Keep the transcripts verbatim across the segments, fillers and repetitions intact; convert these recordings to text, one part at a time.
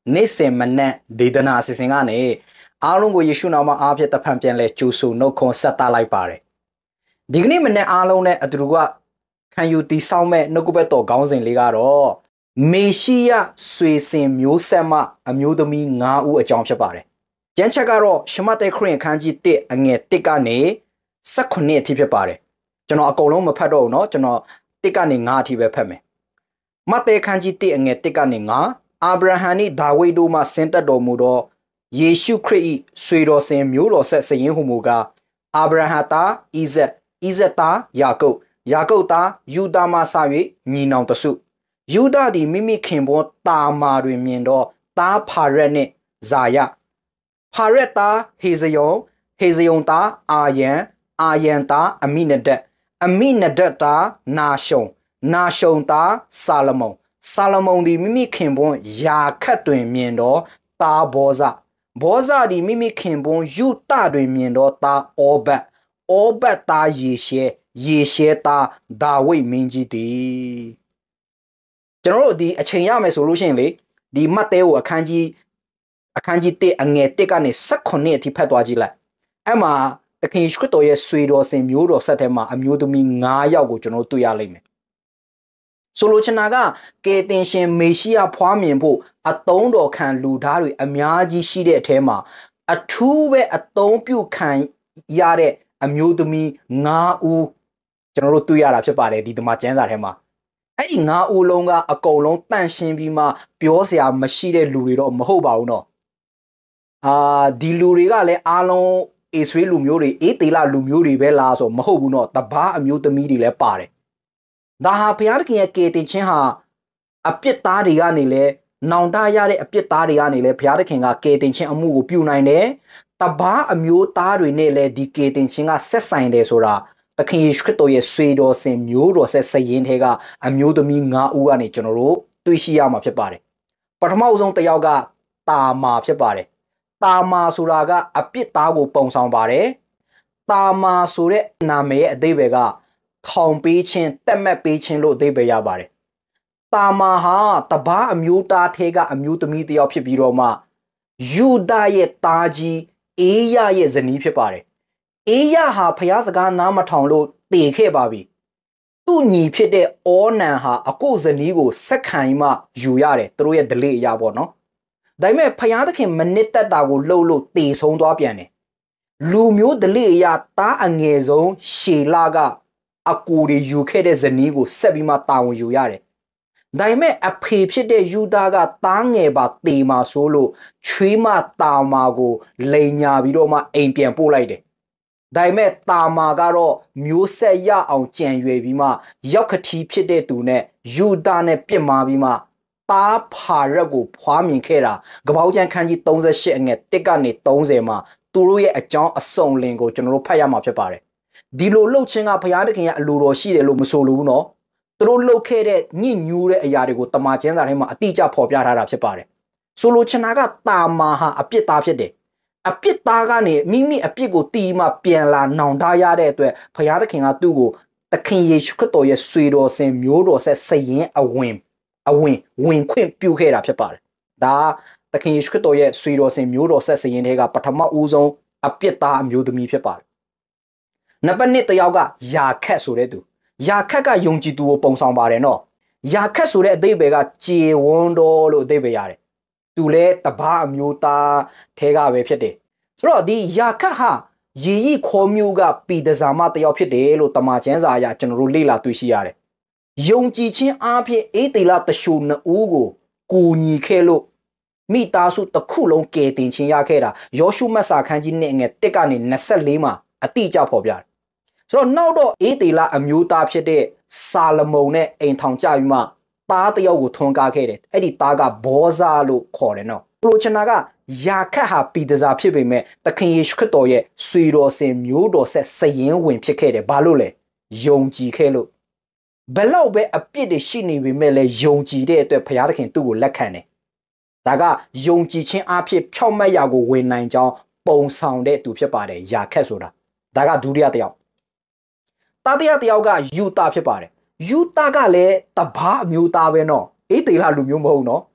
နေ့စဉ်မနက်ဒေသနာအစီအစဉ်ကနေအားလုံးကိုယေရှုနာမအားဖြင့်တဖန်ပြန်လဲကြိုဆိုနှုတ်ခွန်းဆက်သလိုက်ပါတယ်ဒီကနေ့မနက်အားလုံးနဲ့အတူတူကခံယူတည်ဆောက်မဲ့နှုတ်ကပတ်တော်ခေါင်းစဉ်လေးကတော့မေရှိယဆွေစဉ်မျိုးဆက်မှအမျိုးသမီး၅ဦးအကြောင်းဖြစ်ပါတယ်ကျမ်းချက်ကတော့ရှမသက်ခရစ်အခန်းကြီးတစ်အငယ်တစ်ကနေ၁၈အထိဖြစ်ပါတယ်ကျွန်တော်အကုန်လုံးမဖတ်တော့ဘူးเนาะကျွန်တော်တစ်ကနေ၅အထိပဲဖတ်မယ်မသက်ခန်းကြီးတစ်အငယ်တစ်ကနေ၅အာဗြဟံနှင့်ဒါဝိဒ်တို့မှဆင်းသက်တော်မူသောယေရှုခရစ်၏ဆွေတော်စဉ်မျိုးတော်ဆက်စရင်ဟုမူကားအာဗြဟံသားဣဇက်ဣဇက်သားယာကုပ်ယာကုပ်သားယူဒမှစ၍ညီနောင်တစုယူဒသည်မိမိခင်ပွန်းတာမာတွင်မြင်သောသားဖာရက်နှင့်ဇာယဖာရက်သားဟေဇယုံဟေဇယုံသားအာယန်အာယန်သားအမိနဒက်အမိနဒက်သားနာရှုံနာရှုံသားဆာလမုန်ဆာလမုန်သည်မိမိခင်ပွန်းယာခတ်တွင်မြင်သောသားဘောဇဘောဇသည်မိမိခင်ပွန်းယူတတွင်မြင်သောသားအောဘတ်အောဘတ်သားယေရှဲယေရှဲသားဒါဝိဒ်မင်းကြီးသည်ကျွန်တော်တို့ဒီအချိန်ရမယ်ဆိုလို့ရှိရင်လေဒီမတ်တဲကိုအခန်းကြီးအခန်းကြီးတစ်အငယ်တစ်ကနေ၁၈အထိဖတ်သွားကြည့်လိုက်အဲ့မှာသခင်ယေရှုခရစ်တော်ရဲ့ဆွေတော်စဉ်မျိုးတော်ဆက်ထဲမှာအမျိုးသမီး၅ယောက်ကိုကျွန်တော်တွေ့ရလိမ့်မယ်ဆိုလိုချင်တာကကယ်တင်ရှင်မေရှိယဖွားမြင်ဖို့အသုံးတော်ခံလူသားတွေအများကြီးရှိတဲ့အထဲမှာအထူးပဲအသုံးပြုခံရတဲ့အမျိုးသမီး၅ဦးကျွန်တော်တို့တွေ့ရတာဖြစ်ပါတယ်ဒီတမန်ကျမ်းစာထဲမှာအဲ့ဒီ၅ဦးလုံးကအကုန်လုံးတန့်ရှင်းပြီးမှပြောစရာမရှိတဲ့လူတွေတော့မဟုတ်ပါဘူးနော်အာဒီလူတွေကလည်းအားလုံးဣသရေလလူမျိုးတွေအေသေလလူမျိုးတွေပဲလားဆိုမဟုတ်ဘူးနော်တပားအမျိုးသမီးတွေလည်းပါတယ်ဒါဟာဘုရားသခင်ရဲ့ကယ်တင်ခြင်းဟာအပြစ်သားတွေကနေလဲနောင်တရတဲ့အပြစ်သားတွေကနေလဲဘုရားသခင်ကကယ်တင်ခြင်းအမှုကိုပြုနိုင်တယ်တပားအမျိုးသားတွေနဲ့လဲဒီကယ်တင်ခြင်းကဆက်ဆိုင်တယ်ဆိုတာသခင်ယေရှုခရစ်တော်ရဲ့ဆွေတော်စဉ်မျိုးတော်ဆက်စရင်ထဲကအမျိုးသမီး၅ဦးကနေကျွန်တော်တို့တွေ့ရှိရမှာဖြစ်ပါတယ်ပထမအဆုံးတစ်ယောက်ကတာမာဖြစ်ပါတယ်တာမာဆိုတာကအပြစ်သားကိုပုံဆောင်ပါတယ်တာမာဆိုတဲ့နာမည်ရဲ့အဓိပ္ပာယ်ကထောင်ပေးခြင်းတက်မှတ်ပေးခြင်းလို့အဓိပ္ပာယ်ရပါတယ်တာမာဟာတပားအမျိုးသားထဲကအမျိုးသမီးတစ်ယောက်ဖြစ်ပြီးတော့မှယူဒရဲ့သားကြီးအေယရဲ့ဇနီးဖြစ်ပါတယ်အေယဟာဖျားစကားနားမထောင်လို့တည်ခဲ့ပါပြီသူ့ညီဖြစ်တဲ့အောနန်ဟာအကိုဇနီးကိုဆက်ခံမှယူရတယ်သူတို့ရဲ့ဒလိအရာပေါ့နော်ဒါပေမဲ့ဖျားသခင်မနစ်သက်တာကိုလှုပ်လို့တည်ဆုံးသွားပြန်တယ်လူမျိုးဒလိအရာတားအငယ်ဆုံးရှေလာကအကိုတွေယူခဲ့တဲ့ဇနီးကိုဆက်ပြီးမှတာဝန်ယူရတယ်ဒါပေမဲ့အဖေဖြစ်တဲ့ယူဒာကတားငယ်ပါတေမာဆိုလို့ချွေးမတာမာကိုလိန်ညာပြီးတော့မှအိမ်ပြန်ပို့လိုက်တယ်ဒါပေမဲ့တာမာကတော့မျိုးဆက်ရအောင်ကြံရွယ်ပြီးမှရောက်ခတီးဖြစ်တဲ့သူနဲ့ယူဒာနဲ့ပြစ်မှားပြီးမှတားဖာရက်ကိုဖွားမြင်ခဲ့တာကပောက်ကျန်ခန်းကြီး၃၈အငယ်တစ်ကနေ၃၀မှာသူတို့ရဲ့အကြောင်းအစုံလင်ကိုကျွန်တော်တို့ဖတ်ရမှာဖြစ်ပါတယ်ဒီလိုလှုပ်ခြင်းကဘုရားသခင်ရဲ့အလိုတော်ရှိတယ်လို့မဆိုလိုဘူးနော်သူတို့လှုပ်ခဲ့တဲ့ညှဉ်းညူးတဲ့အရာတွေကိုတမန်ကျမ်းစာထဲမှာအတိအကျဖော်ပြထားတာဖြစ်ပါတယ်ဆိုလိုချင်တာကတာမာဟာအပြစ်သားဖြစ်တယ်အပြစ်သားကနေမိမိအပြစ်ကိုတီးမှပြန်လာနောင်တရတဲ့အတွက်ဘုရားသခင်ကသူ့ကိုသခင်ယေရှုခရစ်တော်ရဲ့ဆွေတော်စဉ်မျိုးတော်ဆက်စရင်အဝင်အဝင်ဝင်ခွင့်ပြုခဲ့တာဖြစ်ပါတယ်ဒါသခင်ယေရှုခရစ်တော်ရဲ့ဆွေတော်စဉ်မျိုးတော်ဆက်စရင်တွေကပထမဦးဆုံးအပြစ်သားအမျိုးသမီးဖြစ်ပါတယ်နံပါတ်၂တယောက်ကယာခက်ဆိုတဲ့သူယာခက်ကယုံကြည်သူကိုပုံဆောင်ပါတယ်နော်ယာခက်ဆိုတဲ့အဓိပ္ပာယ်ကကြေဝန်းတော်လို့အဓိပ္ပာယ်ရတယ်သူလဲတပားအမျိုးသားထဲကပဲဖြစ်တယ်ဆိုတော့ဒီယာခက်ဟာရေရီခေါ်မျိုးကပီဒဇာမတယောက်ဖြစ်တယ်လို့တမန်ကျမ်းစာအရကျွန်တော်တို့လေ့လာတွေ့ရှိရတယ်ယုံကြည်ခြင်းအားဖြင့်အေသေလတရှုနှစ်ဦးကိုကူညီခဲ့လို့မိသားစုတစ်ခုလုံးကယ်တင်ခြင်းရခဲ့တာယောရှုမတ်စာခန်းကြီးနှစ်ငယ်တစ်ကနေ၂၄မှာအတိအကျဖော်ပြတယ်ဆိုတော့နောက်တော့အေသေလအမျိုးသားဖြစ်တဲ့ဆာလမုန်နဲ့အိမ်ထောင်ကြပြီးမှသားတယောက်ကိုထွန်းကားခဲ့တယ်အဲ့ဒီသားကဘောဇာလို့ခေါ်တယ်နော်ပလိုချနာကယာခတ်ဟာပီဒဇာဖြစ်ပေမဲ့သခင်ယေရှုခရစ်တော်ရဲ့ဆွေတော်စဉ်မျိုးတော်ဆက်စရင်ဝင်ဖြစ်ခဲ့တယ်ဘာလို့လဲယုံကြည်ခဲ့လို့ဘယ်လောက်ပဲအပြစ်တွေရှိနေပေမဲ့လည်းယုံကြည်တဲ့အတွက်ဘုရားသခင်သူ့ကိုလက်ခံတယ်ဒါကယုံကြည်ခြင်းအဖြစ်ဖြောက်မတ်ရာကိုဝင်နိုင်ကြောင်းပုံဆောင်တဲ့သူဖြစ်ပါတယ်ယာခတ်ဆိုတာဒါကဒုတိယတစ်ယောက်တတိယတစ်ယောက်ကယူတာဖြစ်ပါတယ်ယူတာကလည်းတပားအမျိုးသားပဲနော်အေသေလလူမျိုးမဟုတ်နော်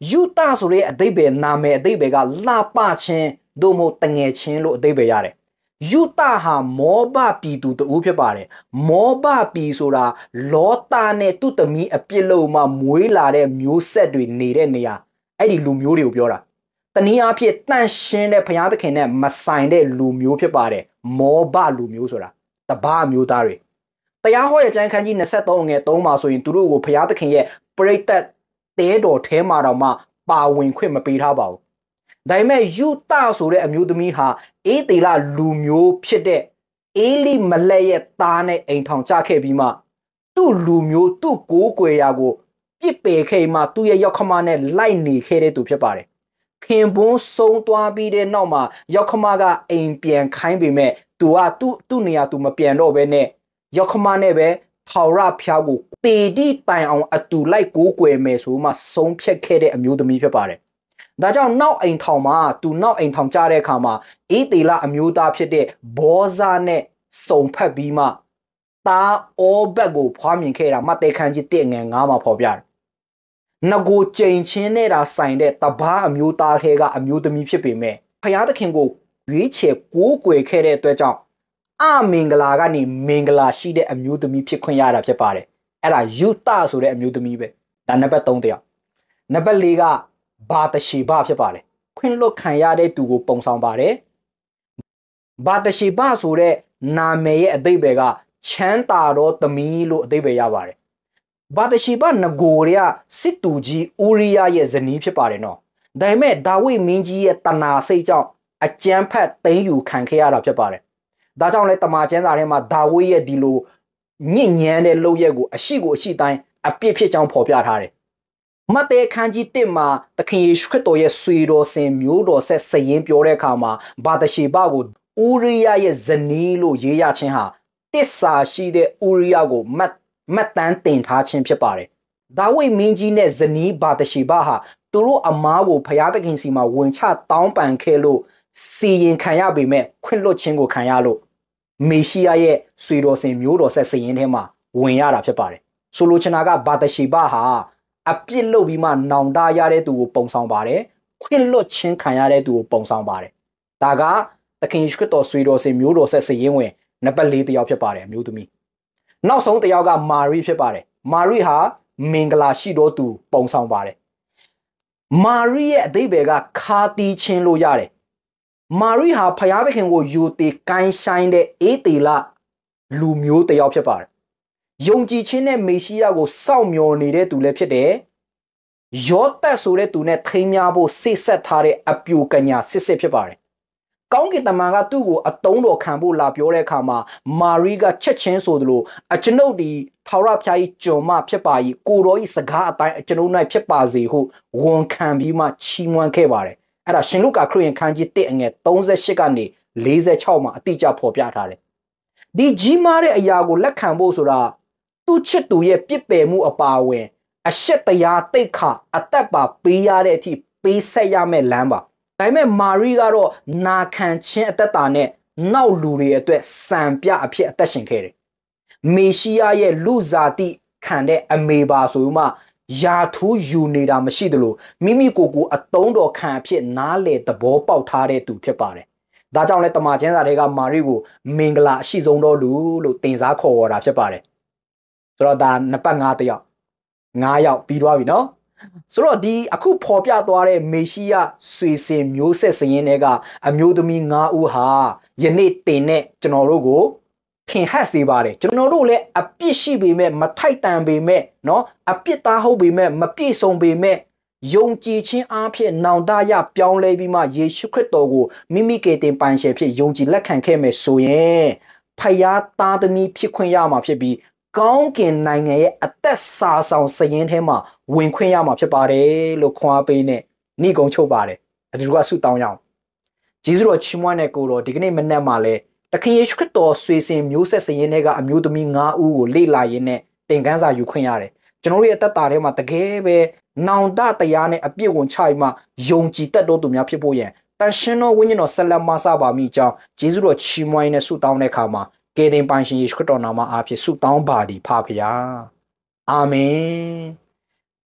ယူတာဆိုတဲ့အဓိပ္ပာယ်နာမည်အဓိပ္ပာယ်ကလှပခြင်းတို့မို့တငယ်ချင်းလို့အဓိပ္ပာယ်ရတယ်ယူတာဟာမောဘပြည်သူတူဖြစ်ပါတယ်မောဘပြည်ဆိုတာလောတာနဲ့သူ့သမီးအပြစ်လို့မှမွေးလာတဲ့မျိုးဆက်တွေနေတဲ့နေရာအဲ့ဒီလူမျိုးတွေကိုပြောတာတနည်းအားဖြင့်တန့်ရှင်းတဲ့ဘုရားသခင်နဲ့မဆိုင်တဲ့လူမျိုးဖြစ်ပါတယ်မောဘလူမျိုးဆိုတာတပါးမျိုးသားတွေတရားဟောရဲ့ကျမ်းခန်းကြီး23ငယ်3မှာဆိုရင်သူတို့ကိုဘုရားသခင်ရဲ့ပရိသတ်တဲတော်ထဲမှာတော့မှပါဝင်ခွင့်မပေးထားပါဘူးဒါပေမဲ့ယူတာဆိုတဲ့အမျိုးသမီးဟာအေးတေလလူမျိုးဖြစ်တဲ့အေလိမလက်ရဲ့သားနဲ့အိမ်ထောင်ကြခဲ့ပြီးမှသူ့လူမျိုးသူ့ကိုးကွယ်ရာကိုပြစ်ပယ်ခဲ့မှသူ့ရဲ့ရောက်ခမနဲ့လိုက်နေခဲ့တဲ့သူဖြစ်ပါတယ်ခင်ပွန်းဆုံးသွားပြီးတဲ့နောက်မှာရောက်ခမကအိမ်ပြန်ခိုင်းပေမဲ့သူကသူ့သူ့နေရာသူမပြန်တော့ဘဲနဲ့ရောက်ခမနဲ့ပဲထော်ရဖျားကိုတေတီတိုင်အောင်အတူလိုက်ကိုးကွယ်မယ်ဆိုမှဆုံးဖြတ်ခဲ့တဲ့အမျိုးသမီးဖြစ်ပါတယ်ဒါကြောင့်နောက်အိမ်ထောင်မှာသူနောက်အိမ်ထောင်ကြတဲ့အခါမှာအေးတေလအမျိုးသားဖြစ်တဲ့ဘောဇာနဲ့စုံဖက်ပြီးမှတာအောဘက်ကိုဖွားမြင်ခဲ့တာမတ်တေခန်းကြီးတစ်ငယ်ငါးမှာဖော်ပြတယ်။ငကိုကြိမ်ချင်းနဲ့တာဆိုင်တဲ့တပားအမျိုးသားထဲကအမျိုးသမီးဖြစ်ပေမဲ့ဖယားသခင်ကိုရွေးချယ်ကိုးကွယ်ခဲ့တဲ့အတွက်ကြောင့်အမင်္ဂလာကနေမင်္ဂလာရှိတဲ့အမျိုးသမီးဖြစ်ခွင့်ရတာဖြစ်ပါတယ်။အဲ့ဒါယူတာဆိုတဲ့အမျိုးသမီးပဲ။ဒါနံပါတ်သုံးတရား။နံပါတ်လေးကဘာတရှိဘဖြစ်ပါတယ်ခွင့်လွတ်ခံရတဲ့သူကိုပုံဆောင်ပါတယ်ဘာတရှိဘဆိုတဲ့နာမည်ရဲ့အဓိပ္ပာယ်ကချမ်းသာသောသမီးလို့အဓိပ္ပာယ်ရပါတယ်ဘာတရှိဘငကိုရစစ်တူကြီးဦးရိယရဲ့ဇနီးဖြစ်ပါတယ်နော်ဒါပေမဲ့ဒါဝိမင်းကြီးရဲ့တဏှာစိတ်ကြောင့်အကြမ်းဖက်သိမ်းယူခံခဲ့ရတာဖြစ်ပါတယ်ဒါကြောင့်လဲတမန်ကျမ်းစာထဲမှာဒါဝိရဲ့ဒီလိုညဉ့်ညမ်းတဲ့လုပ်ရက်ကိုအရှိကိုအရှိတိုင်းအပြစ်ဖြစ်ကြောင်းဖော်ပြထားတယ်မတ်တေခန်းကြီးတစ်မှာသခင်ယေရှုခရစ်တော်ရဲ့ဆွေတော်စင်မျိုးတော်ဆက်စရင်ပြောတဲ့အခါမှာဘာတရှိဘကိုဦးရိယရဲ့ဇနီးလို့ရေးရခြင်းဟာတစ္ဆာရှိတဲ့ဦးရိယကိုမတ်မတ်တန်းတင်ထားခြင်းဖြစ်ပါတယ်ဒါဝိမင်းကြီးနဲ့ဇနီးဘာတရှိဘဟာသူတို့အမားကိုဖျားသခင်စီမှာဝင်ချတောင်းပန်ခဲ့လို့စီရင်ခံရပေမဲ့ခွင့်လွတ်ခြင်းကိုခံရလို့မေရှိယရဲ့ဆွေတော်စင်မျိုးတော်ဆက်စရင်ထဲမှာဝင်ရတာဖြစ်ပါတယ်ဆိုလိုချင်တာကဘာတရှိဘဟာအပြစ်လုပ်ပြီးမှနောင်တရတဲ့သူကိုပုံဆောင်ပါတယ်ခွင့်လွတ်ခြင်းခံရတဲ့သူကိုပုံဆောင်ပါတယ်ဒါကသခင်ယေရှုခရစ်တော်ဆွေတော်စင်မျိုးတော်ဆက်စရင်ဝင်နံပါတ်လေးတယောက်ဖြစ်ပါတယ်အမျိုးသမီးနောက်ဆုံးတယောက်ကမာရိဖြစ်ပါတယ်မာရိဟာမင်္ဂလာရှိတော်သူပုံဆောင်ပါတယ်မာရိရဲ့အဓိပ္ပာယ်ကခါတီးခြင်းလို့ရတယ်မာရိဟာဖျားသခင်ကိုယူတည်ကိုင်းဆိုင်တဲ့အေးတေလလူမျိုးတယောက်ဖြစ်ပါတယ်ယုံကြည်ခြင်းနဲ့မေရှိယကိုစောင့်မျှော်နေတဲ့သူလည်းဖြစ်တယ်။ယောသက်ဆိုတဲ့သူနဲ့ထိမ်းများဖို့စိတ်ဆက်ထားတဲ့အပြူကညာစစ်စစ်ဖြစ်ပါတယ်။ကောင်းကင်တမန်ကသူ့ကိုအတုံးတော်ခံဖို့လာပြောတဲ့အခါမှာမာရိကချက်ချင်းဆိုသလိုအကျွန်ုပ်ဒီထာဝရဘုရားကြီးကြုံမှဖြစ်ပါ၏ကိုတော်၏စကားအတိုင်းအကျွန်ုပ်၌ဖြစ်ပါစေဟုဝန်ခံပြီးမှချီးမွမ်းခဲ့ပါတယ်။အဲ့ဒါရှင်လုကာခရစ်ယာန်ခန်းကြီးတစ်အငယ်သုံးရှစ်ကနေလေးခြောက်မှာအတိအကျဖော်ပြထားတယ်။ဒီကြီးမားတဲ့အရာကိုလက်ခံဖို့ဆိုတာသူ့ချစ်သူရဲ့ပြစ်ပယ်မှုအပါအဝင်အရှက်တရားတိတ်ခအသက်ပါပေးရတဲ့အထိပေးဆက်ရမယ့်လမ်းပါဒါပေမဲ့မာရိကတော့နာခံခြင်းအသက်တာနဲ့နောက်လူတွေအတွက်စံပြအဖြစ်အသက်ရှင်ခဲ့တယ်မေရှိယရဲ့လူဇာတိခံတဲ့အမေပါဆိုမှယာထူးယူနေတာမရှိသလိုမိမိကိုယ်ကိုအတုံးတော်ခံအဖြစ်နားလေသဘောပေါက်ထားတဲ့သူဖြစ်ပါတယ်ဒါကြောင့်လဲတမန်ကျမ်းစာတွေကမာရိကိုမင်္ဂလာအရှိဆုံးတော်လူလို့တင်စားခေါ်ဝေါ်တာဖြစ်ပါတယ်ဆိုတော့ဒါနံပါတ်ငါးတယောက်ငါးယောက်ပြီးသွားပြီနော်ဆိုတော့ဒီအခုဖော်ပြသွားတဲ့မေရှိယဆွေစင်မျိုးဆက်စရင်တွေကအမျိုးသမီးငါးဦးဟာယနေ့တင်တဲ့ကျွန်တော်တို့ကိုထင်ဟပ်စေပါတယ်ကျွန်တော်တို့လည်းအပြစ်ရှိပေမဲ့မထိုက်တန်ပေမဲ့နော်အပြစ်သားဟုတ်ပေမဲ့မပြည့်စုံပေမဲ့ယုံကြည်ခြင်းအားဖြင့်နောင်တရပြောင်းလဲပြီးမှယေရှုခရစ်တော်ကိုမိမိကယ်တင်ပိုင်ရှင်ဖြစ်ယုံကြည်လက်ခံခဲ့မယ်ဆိုရင်ဖယားသားသမီးဖြစ်ခွင့်ရမှာဖြစ်ပြီးကောင်းကင်နိုင်ငံရဲ့အသက်စာဆောင်စရင်ထဲမှာဝင်ခွင့်ရမှာဖြစ်ပါတယ်လို့ခွန်အားပေးနဲ့ဏိဂုံချုပ်ပါတယ်အတူတူကဆုတောင်းရအောင်ဂျေဇုတော်ချီးမွမ်းတဲ့ကိုတော်ဒီကနေ့မနေ့မှလည်းတခင်ယေရှုခရစ်တော်ဆွေစဉ်မျိုးဆက်စရင်တွေကအမျိုးသမီးငါးဦးကိုလေ့လာရင်းနဲ့သင်ခန်းစာယူခွင့်ရတယ်ကျွန်တော်တို့ရဲ့အသက်တာထဲမှာတကယ်ပဲနောင်တတရားနဲ့အပြည့်ဝင်ချပြီးမှယုံကြည်တတ်တော်သူများဖြစ်ဖို့ရန်တန်ရှင်တော်ဝိညာဉ်တော်ဆက်လက်မဆပါမိကြောင်းဂျေဇုတော်ချီးမွမ်းနဲ့ဆုတောင်းတဲ့အခါမှာကယ်တင်ပိုင်ရှင်ယေရှုခရစ်တော်နာမအားဖြင့်ဆုတောင်းပါသည်ဖပါဗျာအာမင်တ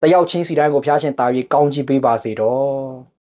တယောက်ချင်းစီတိုင်းကိုဖျားရှင်တာ၍ကောင်းကြီးပေးပါစေတော့